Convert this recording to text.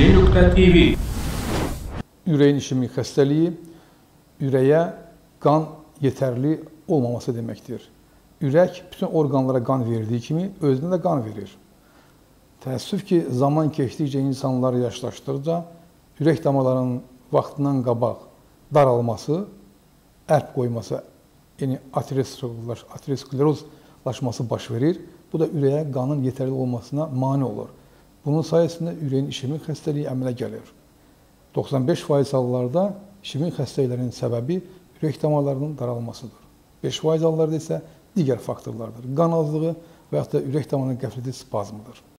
Birinci.tv. Ürəyin işemik xəstəliyi ürəyə qan yetərli olmaması deməkdir. Ürək bütün orqanlara qan verdiyi kimi özünə də qan verir. Təəssüf ki, zaman keçdikcə insanlar yaşlaşdıqca ürək damarlarının vaxtından qabaq daralması, ərp qoyması, yəni aterosklerozlaşması baş verir. Bu da ürəyə qanın yetərli olmasına mane olur. Bunun sayəsində ürəyin işemik xəstəliyi əmələ gəlir. 95% hallarda işemik xəstəliklərin səbəbi ürək damarlarının daralmasıdır. 5% hallarda isə digər faktorlardır. Qan azlığı və yaxud da ürək damarının qəflətli spazmıdır.